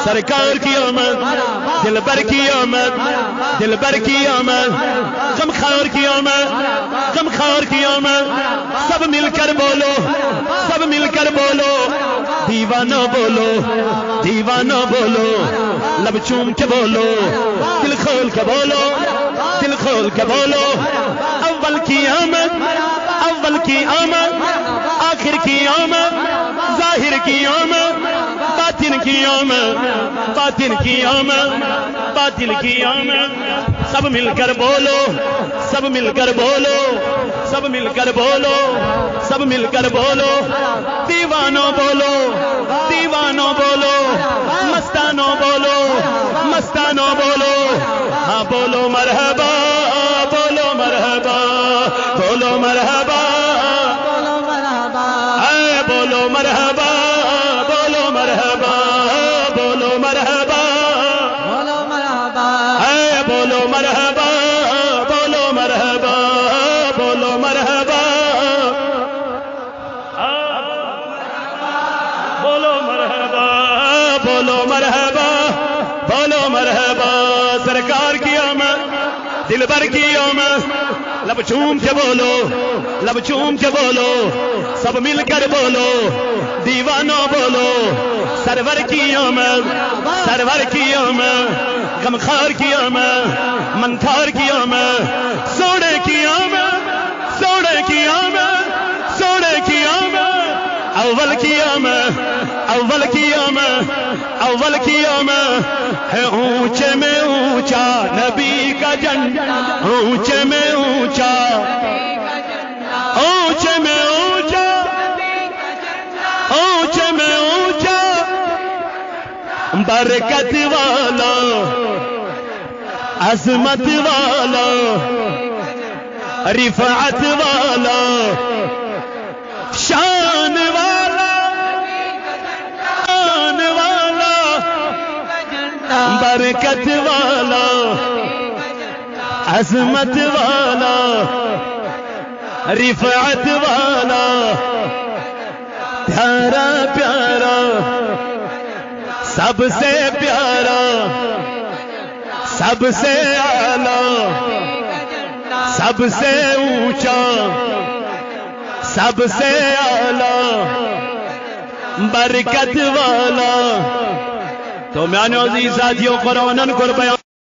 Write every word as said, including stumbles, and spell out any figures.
سرکار کی آمد، دل بر کی آمد، دل بر کی آمد، غم خار کی آمد، غم خار کی آمد. سب مل کر بولو، سب مل کر بولو، دیوانہ بولو، دیوانہ بولو، لب چوم کے بولو، دل کھول کے بولو، دل کھول کے بولو. اول کی آمد، اول کی آمد، آخر کی آمد، ظاہر کی آمد، باطن کی آمد، باطن کی آمد، باطن کی آمد. سب مل کر بولو، سب مل کر بولو، سب مل کر بولو، سب مل کر بولو. دیوانوں بولو، دیوانوں بولو، مستانوں بولو، مستانوں بولو. ہاں بولو مرحبا، بولو مرحبا، بولو مرحبا، بولو مرحبا، اے بولو مرحبا، بولو مرحبا، بولو مرحبا، بولو مرحبا، اے بولو مرحبا، بولو مرحبا، بولو مرحبا، بولو مرحبا، بولو مرحبا، بولو مرحبا. سرکار کی آمد، دل بر کی آمد، لب چوم کے بولو، لب چوم کے بولو، سب مل کر بولو، دیوانوں بولو. سرور کی آمد، سرور کی آمد، غمخار کی آمد، منخار کی آمد، سوڑے کی آمد، سوڑے کی آمد، سوڑے کی آمد. اول کی آمد، اول کی آمد، اول کی آمد ہے. اونچے میں اونچا نبی کا جھنڈا، اونچے میں اونچا، اونچے میں اونچا، اونچے میں اونچا. برکت والا، عظمت والا، رفعت والا، شان والا، شان والا، برکت والا، عظمت والا، رفعت والا. پیارا پیارا، سب سے پیارا، سب سے اعلیٰ، سب سے اونچا، سب سے اعلیٰ، برکت والا. تو میانو عزیز ساتھیوں قرآن کو بیان